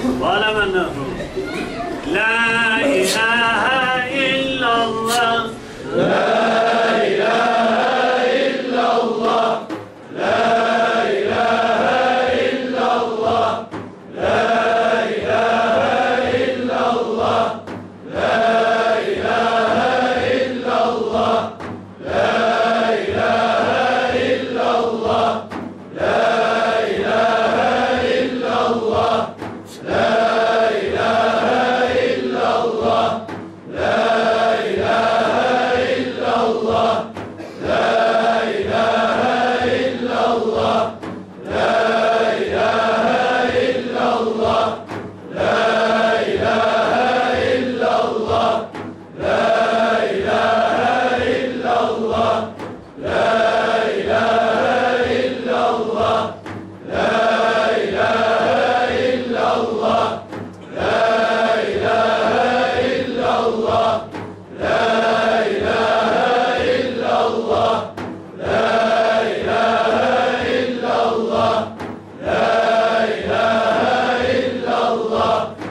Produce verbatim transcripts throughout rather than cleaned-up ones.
ظلم النهر لا إله إلا الله لا إله إلا الله لا إله إلا الله لا إله إلا الله لا إله إلا الله لا إله إلا الله لا إله إلا الله لا إله إلا الله لا إله إلا الله لا إله إلا الله لا إله إلا الله لا إله إلا الله لا إله إلا الله لا إله إلا الله لا إله إلا الله لا إله إلا الله لا إله إلا الله لا إله إلا الله لا إله إلا الله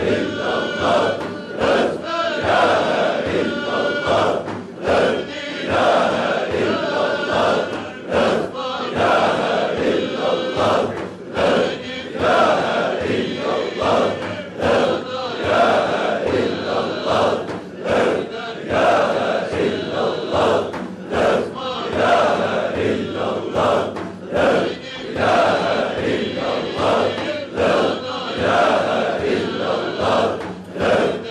La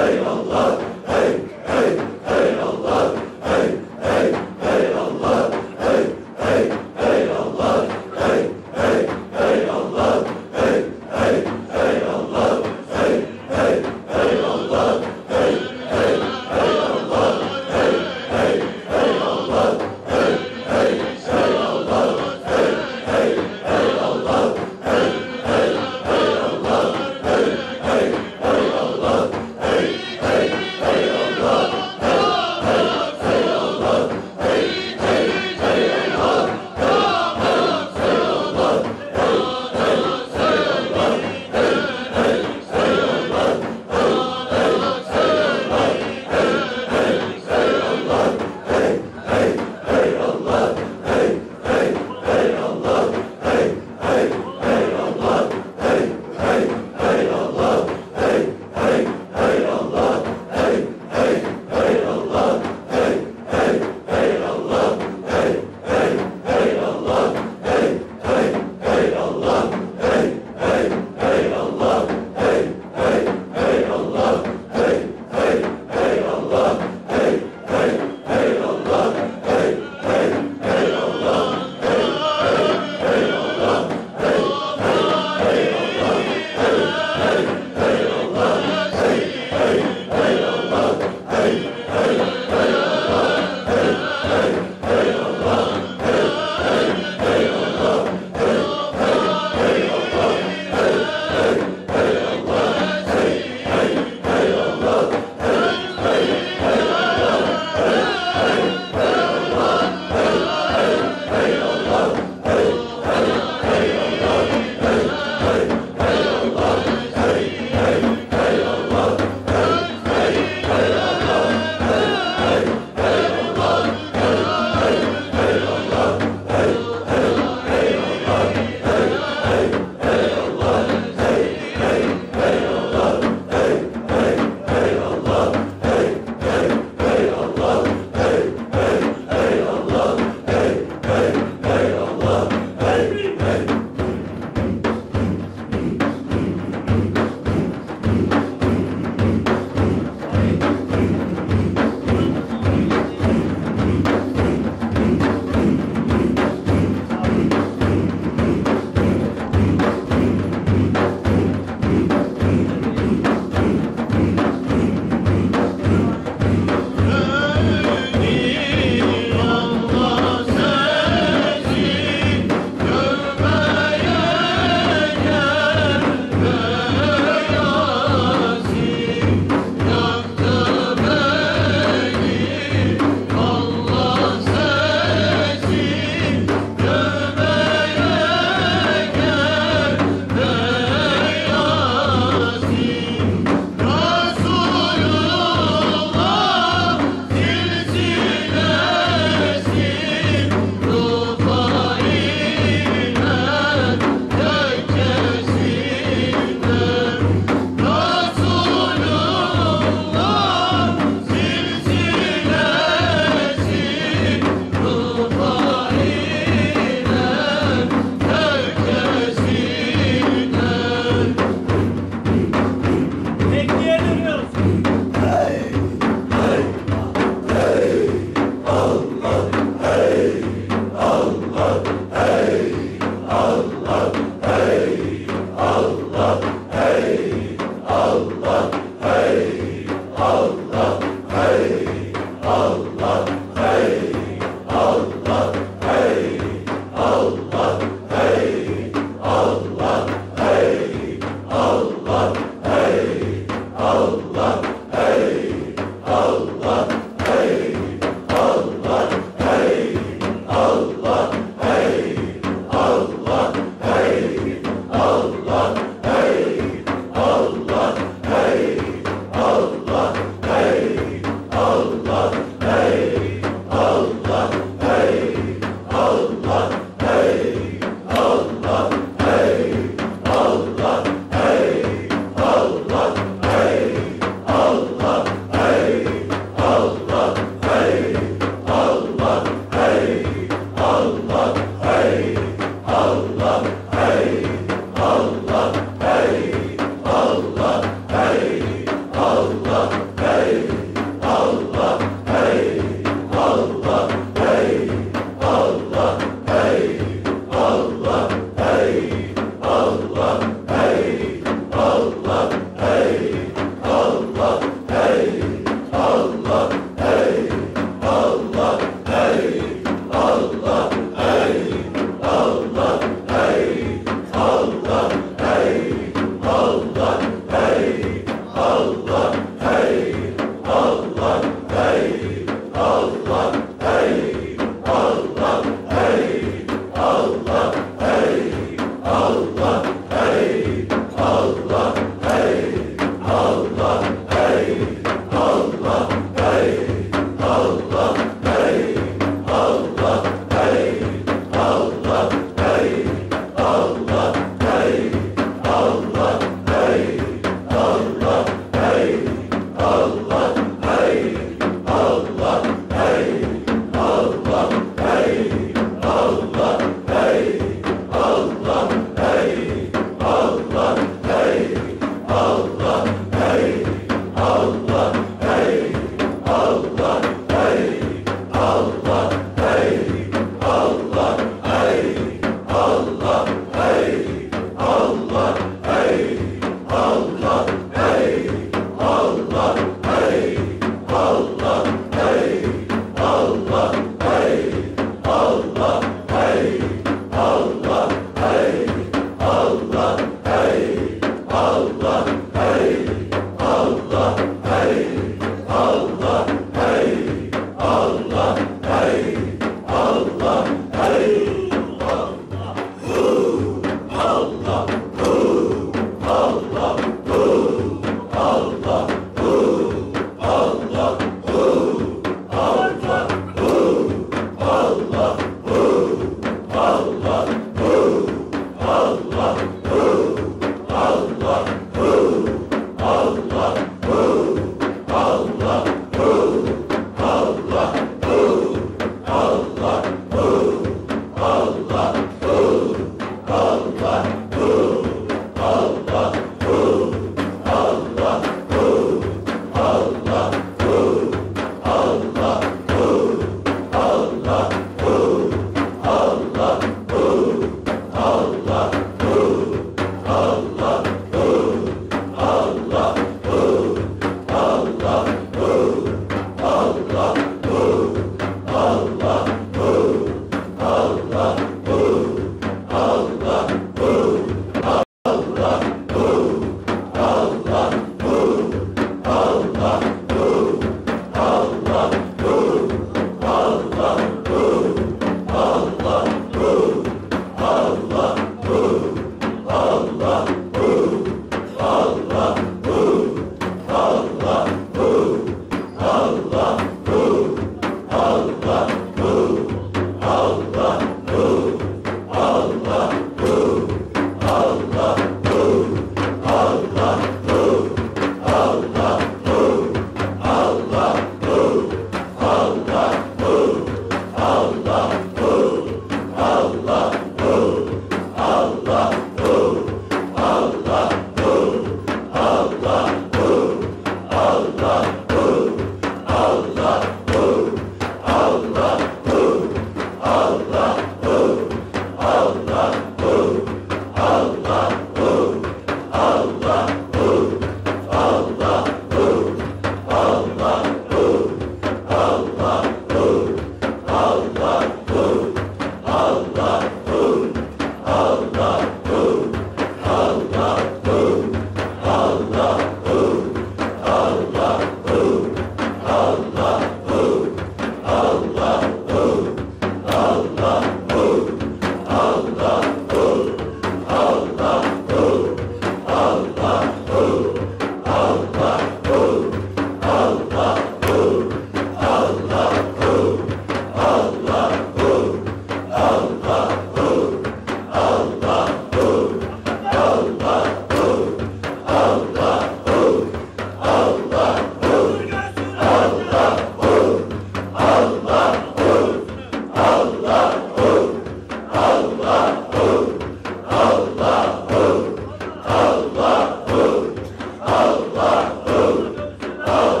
Allah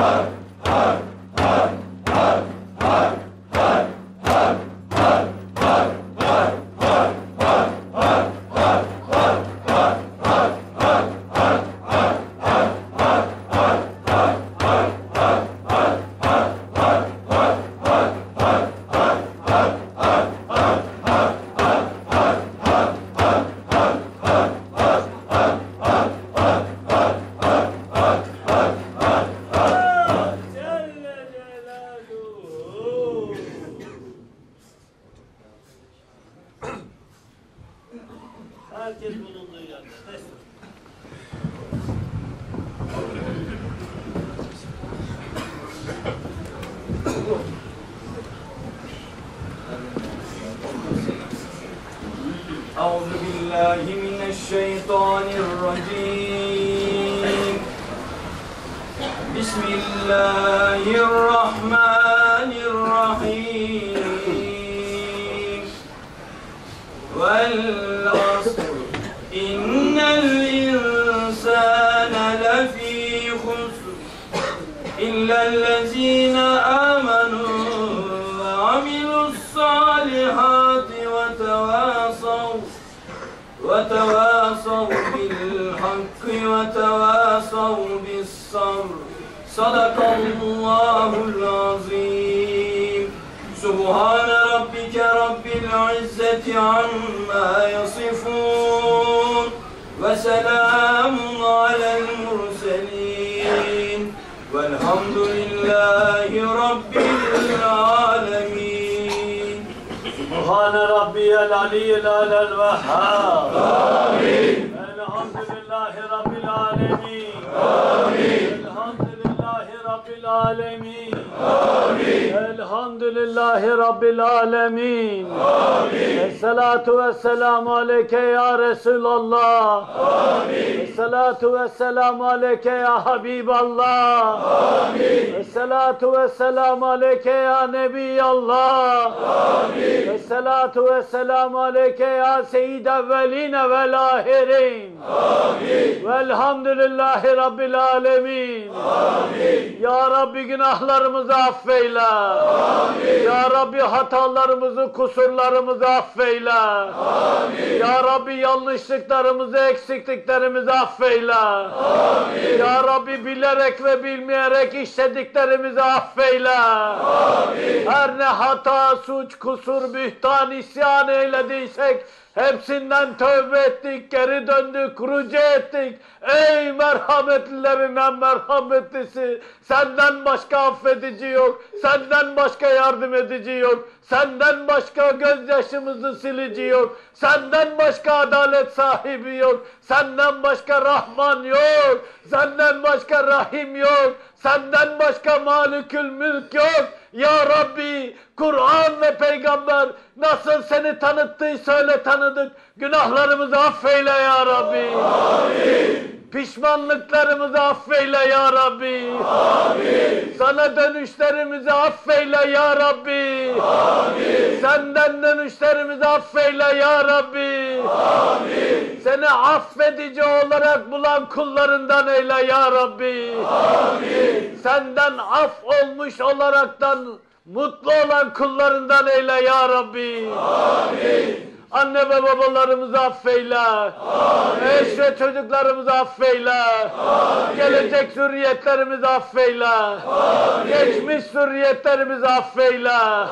Herkes bulunduğu yerde. أعوذ بالله من الشيطان الرجيم بسم الله الرحمن الرحيم والعصر إن الإنسان لفي خسر إلا الذين آمنوا وعملوا الصالحات وتواصوا وتواصوا بالحق وتواصوا بالصبر صدق الله العظيم سبحان ربك رب العزة عما يصفون وسلام على المرسلين والحمد لله رب العالمين سبحان ربي العلي الأعلى الوهاب آمين الحمد لله رب العالمين آمين الحمد لله رب العالمين آمين الحمد لله رب العالمين آمين الصلاة والسلام عليك يا رسول الله آمين الصلاة والسلام عليك يا حبيب الله آمين الصلاة والسلام عليك يا نبي الله آمين الصلاة والسلام عليك يا سيد أولين والآخرين آمين والحمد لله رب العالمين آمين Ya Rabbi günahlarımızı affeyle. Amin. Ya Rabbi hatalarımızı, kusurlarımızı affeyle. Amin. Ya Rabbi yanlışlıklarımızı, eksikliklerimizi affeyle. Amin. Ya Rabbi bilerek ve bilmeyerek işlediklerimizi affeyle. Amin. Her ne hata, suç, kusur, bühtan, isyan eylediysek hepsinden tövbe ettik, geri döndük, rücu ettik. Ey merhametlilerin en merhametlisi, senden başka affedici yok, senden başka yardım edici yok, senden başka gözyaşımızı silici yok, senden başka adalet sahibi yok, senden başka Rahman yok, senden başka Rahim yok, senden başka Malikül Mülk yok. Ya Rabbi, Kur'an ve Peygamber nasıl seni tanıttıysa öyle tanıdık. Günahlarımızı affeyle ya Rabbi. Amin. Pişmanlıklarımızı affeyle ya Rabbi. Amin. Sana dönüşlerimizi affeyle ya Rabbi. Amin. Senden dönüşlerimizi affeyle ya Rabbi. Amin. Seni affedici olarak bulan kullarından eyle ya Rabbi. Amin. Senden af olmuş olaraktan mutlu olan kullarından eyle ya Rabbi. Amin. Anne ve babalarımızı affeyle. Amin. Eş ve çocuklarımızı affeyle. Amin. Gelecek zürriyetlerimizi affeyle. Amin. Geçmiş zürriyetlerimizi affeyle.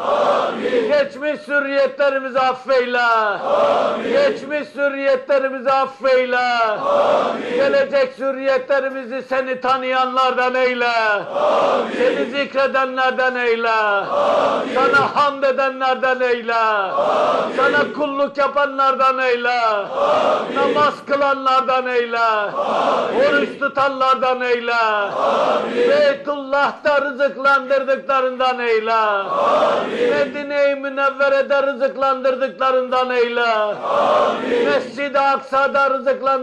Amin. Geçmiş zürriyetlerimizi affeyle. Amin. Geçmiş zürriyetlerimizi affeyle. Amin. Gelecek zürriyetlerimizi seni tanıyanlardan eyle. Amin. Seni zikredenlerden eyle. Amin. Sana hamd edenlerden eyle. Amin. Sana kulluk yapanlardan eyle. Amin. Namaz kılanlardan eyle. Amin. Oruç tutanlardan eyle. Amin. Beytullah'ta rızıklandırdıklarından eyle. Amin. Medine-i Münevvere'de rızıklandırdıklarından eyle. Amin. Mescid-i Aksa'da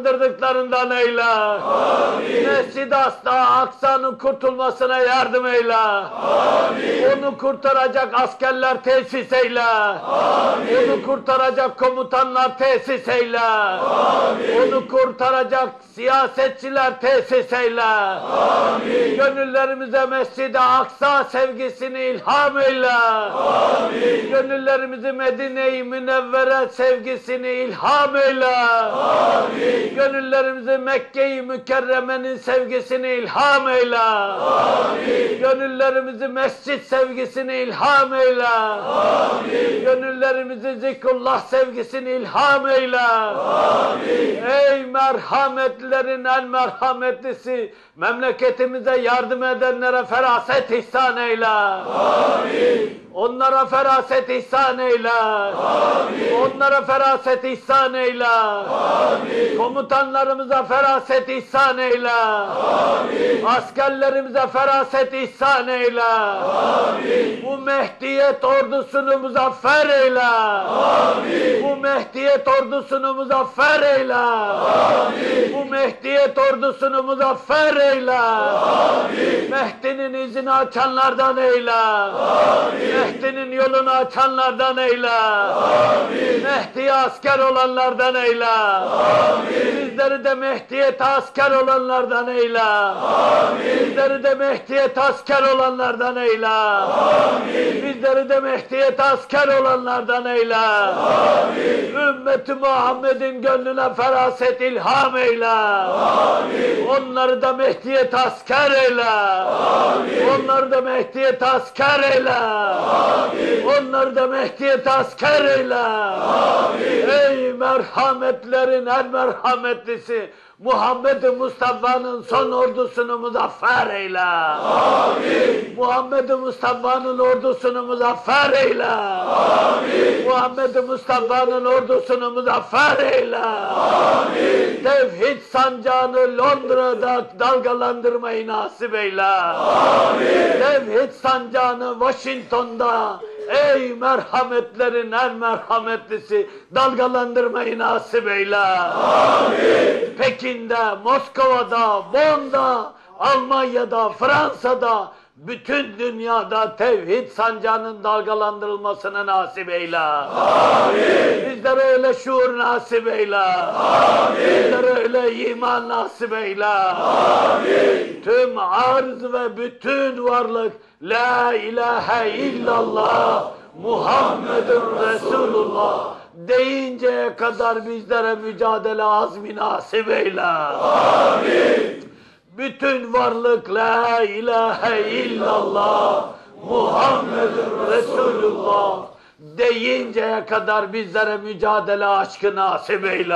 rızıklandırdıklarından eyle. Amin. Mescid-i Aksa'nın kurtulmasına yardım eyle. eyle. Amin. Onu kurtaracak askerler tesis eyle. Amin. Onu kurtaracak komutanlar tesis eyle. Amin. Onu kurtaracak siyasetçiler tesis eyle. Amin. Gönüllerimize Mescid-i Aksa sevgisini ilham eyle. Amin. Gönüllerimizi Medine-i Münevvere sevgisini ilham eyle. Amin. Gönüllerimizi Mekke-i Mükerreme'nin sevgisini ilham eyle. Amin. Gönüllerimizi mescit sevgisini ilham eyle. Amin. Gönüllerimizi zikrullah sevgisini ilham eyle. Amin. Ey merhametlerin en merhametlisi, memleketimize yardım edenlere feraset ihsan eyle. Amin. Onlara feraset ihsan eyle. Amin. Onlara feraset ihsan eyle. Amin. Komutanlarımıza feraset ihsan eyle. Amin. Askerlerimize feraset ihsan eyle. Amin. Bu Mehdiyet ordusunu muzaffer eyle. Amin. Bu Mehdiyet ordusunu muzaffer eyle. Amin. Bu Mehdiyet ordusunu muzaffer eyle. Amin. Mehdi'nin izini açanlardan eyle. Amin. Mehdi'nin yolunu açanlardan eyle. Amin. Mehdi'ye asker olanlardan eyle. Amin. Bizleri de Mehdi'ye asker olanlardan eyle. Amin. Bizleri de Mehdi'ye asker olanlardan eyle. Amin. Bizleri de Mehdi'ye asker olanlardan eyle. Amin. Ümmeti Muhammed'in gönlüne feraset ilham eyle. Amin. Onları da Mehdi'ye asker eyle. Amin. Onları da Mehdi'ye asker eyle. Amin. Onları da Mehdi'ye asker eyle. Amin. Ey merhametlerin en merhametlisi, Muhammed Mustafa'nın son ordusunu muzaffer eyle. Amin. Muhammed Mustafa'nın ordusunu muzaffer eyle. Amin. Muhammed Mustafa'nın ordusunu muzaffer eyle. Amin. Tevhid sancağını Londra'da dalgalandırmayı nasip eyle. Amin. Tevhid sancağını Washington'da, ey merhametlerin en merhametlisi, dalgalandırmayı nasip eyle. Amin. Pekin'de, Moskova'da, Bonn'da, Almanya'da, Fransa'da, bütün dünyada tevhid sancağının dalgalandırılmasını nasip eyle. Amin. Bizlere öyle şuur nasip eyle. Amin. Bizlere öyle iman nasip eyle. Amin. Tüm arz ve bütün varlık La ilahe illallah Muhammedun Resulullah deyinceye kadar bizlere mücadele azmi nasip eyle. Amin. Bütün varlık La ilahe illallah Muhammedun Resulullah deyinceye kadar bizlere mücadele aşkı nasip eyle.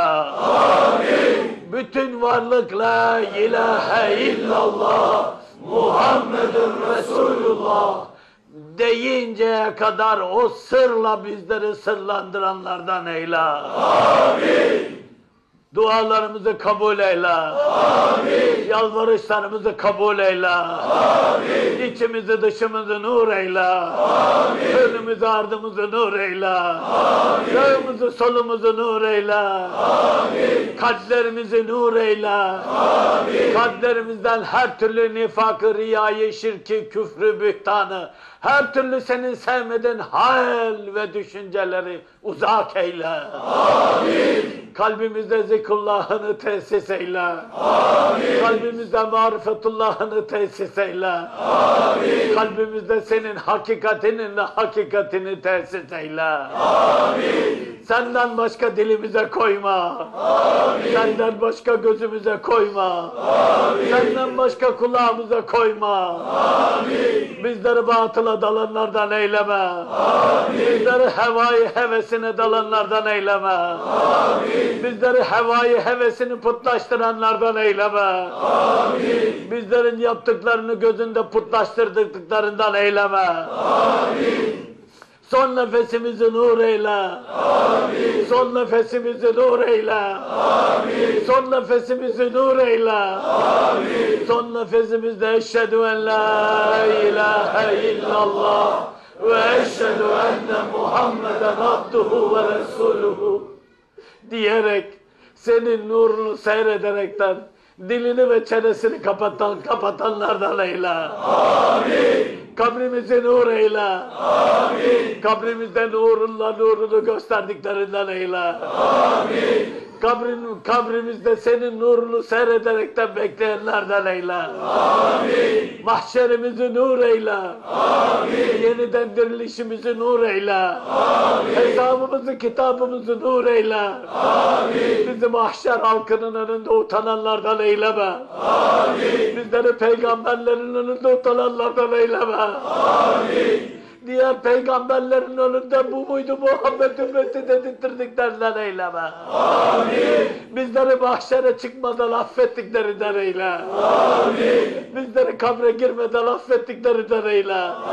Amin. Bütün varlık La ilahe illallah Muhammedun Resulullah deyinceye kadar o sırla bizleri sırlandıranlardan eyle. Amin. Dualarımızı kabul eyle. Amin. Yalvarışlarımızı kabul eyle. Amin. İçimizi dışımızı nur eyle. Amin. Önümüzü ardımızı nur eyle. Amin. Sağımızı solumuzu nur eyle. Amin. Kalplerimizi nur eyle. Amin. Kalplerimizden her türlü nifakı, riyayı, şirki, küfrü, bühtanı, her türlü senin sevmediğin hal ve düşünceleri uzak eyle. Amin. Kalbimizde zikrullahını tesis eyle. Amin. Kalbimizde marifetullahını tesis eyle. Amin. Kalbimizde senin hakikatinin ve hakikatini tesis eyle. Amin. Senden başka dilimize koyma. Amin. Senden başka gözümüze koyma. Amin. Senden başka kulağımıza koyma. Amin. Bizleri batıla dalanlardan eyleme. Amin. Bizleri hevayı hevesine dalanlardan eyleme. Amin. Bizleri hevayı hevesini putlaştıranlardan eyleme. Amin. Bizlerin yaptıklarını gözünde putlaştırdıklarından eyleme. Amin. Son nefesimizi nur eyle. Amin. Son nefesimizi nur eyle. Amin. Son nefesimizi nur eyle. Amin. Son nefesimizde eşhedü en la ilahe illallah ve eşhedü enne Muhammeden abduhu ve resuluhu diyerek, senin nurunu seyrederekten dilini ve çenesini kapatan kapatanlardan eyle. Amin. Kabrimizi nur eyle. Amin. Kabrimizde nurunla nurunu gösterdiklerinden eyle. Amin. Kabrin, kabrimizde senin nurunu seyrederekten bekleyenlerden eyle. Amin. Mahşerimizi nur eyle. Amin. Yeniden dirilişimizi nur eyle. Amin. Hesabımızı, kitabımızı nur eyle. Amin. Bizi mahşer halkının önünde utananlardan eyleme. Amin. Bizleri peygamberlerin önünde utananlardan eyleme. Amin. Diğer peygamberlerin önünde bu muydu Muhammed ümmeti dedirttirdiklerden eyleme. Amin. Bizleri mahşere çıkmadan affettiklerinden eyle. Amin. Bizleri kabre girmeden affettiklerinden eyle.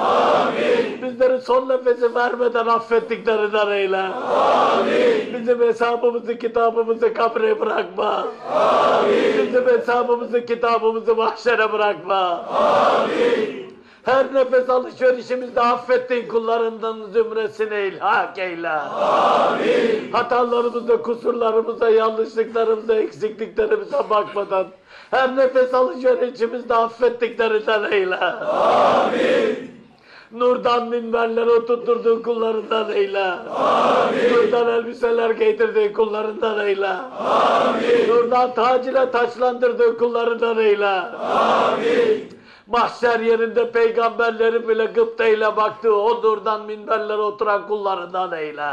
Amin. Bizleri son nefesi vermeden affettiklerinden eyle. Amin. Bizim hesabımızı, kitabımızı kabre bırakma. Amin. Bizim hesabımızı, kitabımızı mahşere bırakma. Amin. Her nefes alışverişimizde affettiğin kullarından zümresine ilhak eyle. Amin. Hatalarımıza, kusurlarımıza, yanlışlıklarımıza, eksikliklerimize bakmadan her nefes alışverişimizde affettiklerinden eyle. Amin. Nurdan minberlere oturtturduğun kullarından eyle. Amin. Nurdan elbiseler giydirdiğin kullarından eyle. Amin. Nurdan tac ile taçlandırdığın kullarından eyle. Amin. Mahşer yerinde peygamberlerin bile gıpteyle baktığı o nurdan minberlere oturan kullarından eyle.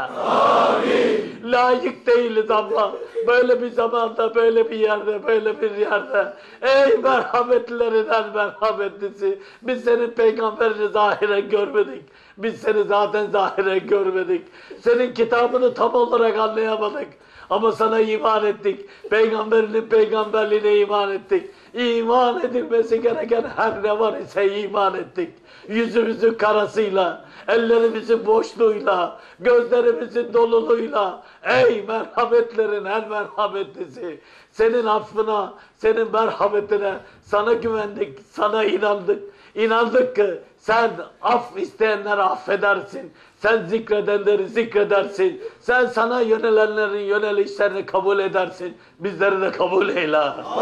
Amin. Layık değiliz ama böyle bir zamanda, böyle bir yerde, böyle bir yerde. Ey merhametlilerinden merhametlisi. Biz senin peygamberini zahiren görmedik. Biz seni zaten zahiren görmedik. Senin kitabını tam olarak anlayamadık. Ama sana iman ettik. Peygamberinin peygamberliğine iman ettik. İman edilmesi gereken her ne var ise iman ettik. Yüzümüzün karasıyla, ellerimizin boşluğuyla, gözlerimizin doluluğuyla, ey merhametlerin en merhametlisi, senin affına, senin merhametine, sana güvendik, sana inandık. İnandık ki sen af isteyenleri affedersin. Sen zikredenleri zikredersin. Sen sana yönelenlerin yönelişlerini kabul edersin. Bizleri de kabul eyle.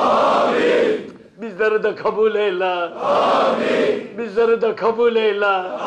Amin. Bizleri de kabul eyle. Amin. Bizleri de kabul eyle.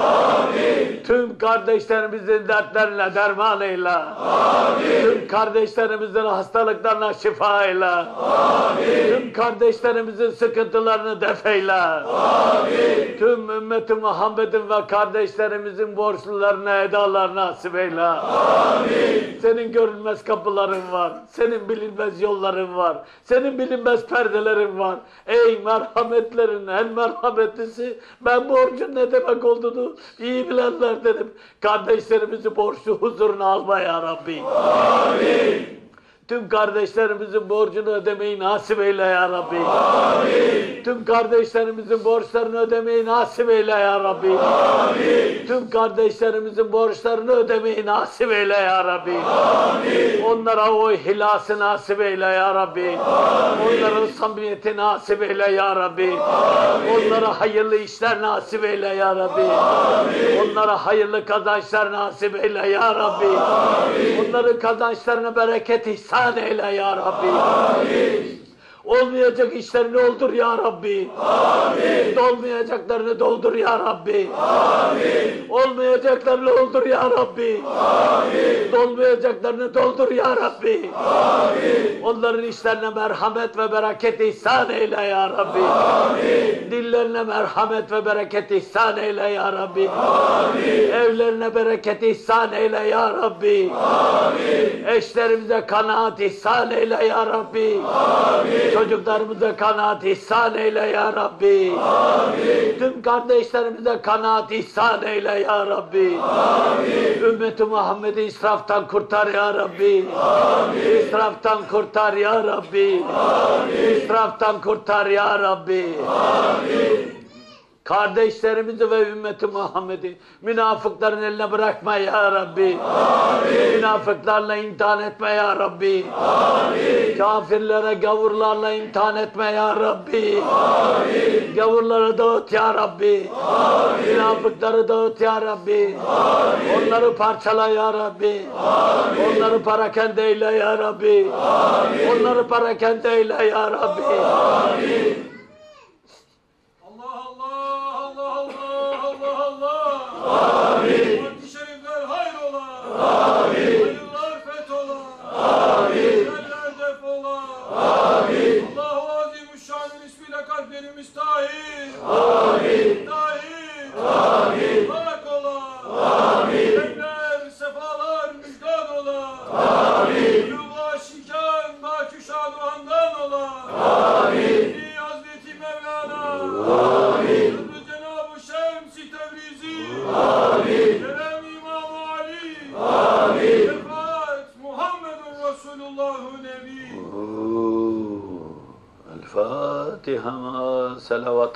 Amin. Tüm kardeşlerimizin dertlerine derman eyle. Amin. Tüm kardeşlerimizin hastalıklarına şifa eyle. Amin. Tüm kardeşlerimizin sıkıntılarını def eyle. Amin. Tüm ümmeti Muhammed'in ve kardeşlerimizin borçlularına edalar nasip eyle. Amin. Senin görünmez kapıların var. Senin bilinmez yolların var. Senin bilinmez perdelerin var. Ey merhametlerin en merhametlisi, ben borcun ne demek olduğunu iyi bilenler dedim. Kardeşlerimizi borçlu huzuruna alma ya Rabbi. Amin. Tüm kardeşlerimizin borcunu ödemeyi nasip eyle ya Rabbi. Amin. Tüm kardeşlerimizin borçlarını ödemeyi nasip eyle ya Rabbi. Amin. Tüm kardeşlerimizin borçlarını ödemeyi nasip eyle ya Rabbi. Amin. Onlara o ihlası nasip eyle ya Rabbi. Amin. Onların samimiyeti nasip eyle ya Rabbi. Amin. Onlara hayırlı işler nasip eyle ya Rabbi. Amin. Onlara hayırlı kazançlar nasip eyle ya Rabbi. Amin. Onların kazançlarına bereket ihsan eyle ya Rabbi. Amin. Olmayacak işlerini oldur ya Rabbi. Amin. Dolmayacaklarını doldur ya Rabbi. Amin. Olmayacaklarını oldur ya Rabbi. Amin. Dolmayacaklarını doldur ya Rabbi. Amin. Onların işlerine merhamet ve bereket ihsan eyle ya Rabbi. Amin. Dillerine merhamet ve bereket ihsan eyle ya Rabbi. Amin. Evlerine bereket ihsan eyle ya Rabbi. Amin. Eşlerimize kanaat ihsan eyle ya Rabbi. Amin. Çocuklarımıza kanaat ihsan eyle ya Rabbi. Amin. Tüm kardeşlerimize kanaat ihsan eyle ya Rabbi. Amin. Ümmeti Muhammed'i israftan kurtar ya Rabbi. Amin. İsraftan kurtar ya Rabbi. Amin. İsraftan kurtar ya Rabbi. Amin. Kardeşlerimizi ve ümmeti Muhammed'i münafıkların eline bırakma ya Rabbi. Amin. Münafıklarla imtihan etme ya Rabbi. Amin. Kafirlere gavurlarla imtihan etme ya Rabbi. Amin. Gavurları dağıt ya Rabbi. Amin. Münafıkları dağıt ya Rabbi. Amin. Onları parçala ya Rabbi. Amin. Onları parakende eyle ya Rabbi. Amin. Onları parakende eyle ya Rabbi. Amin. Allah Allah Allah Allah Allah Şemsi Tebrizi. Amin. Kerem İmam-ı Ali. Amin. Şefaat Muhammedun Resulullah-ı Nebi. El Fatiha selavat.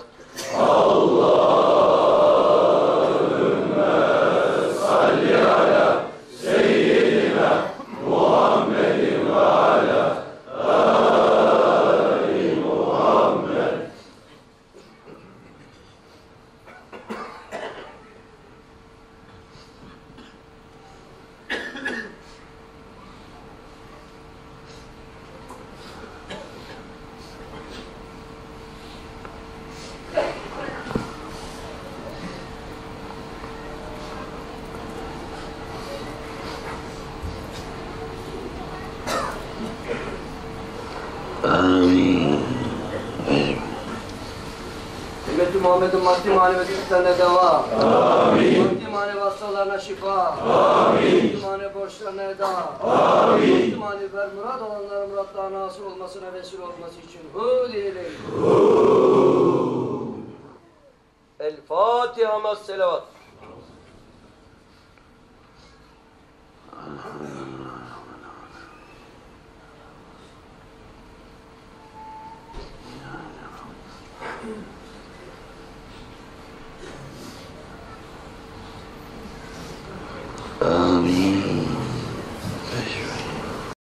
Amin. Ümmeti Muhammed'in maddi manevi sıkıntılarına deva. Amin. Maddi manevi hastalarına şifa. Amin. Maddi manevi borçlarına eda. Amin. Maddi manevi ver murad olanlara muratlarına hasıl olmasına vesile olması için hu diyelim. El Fatiha mas selavat.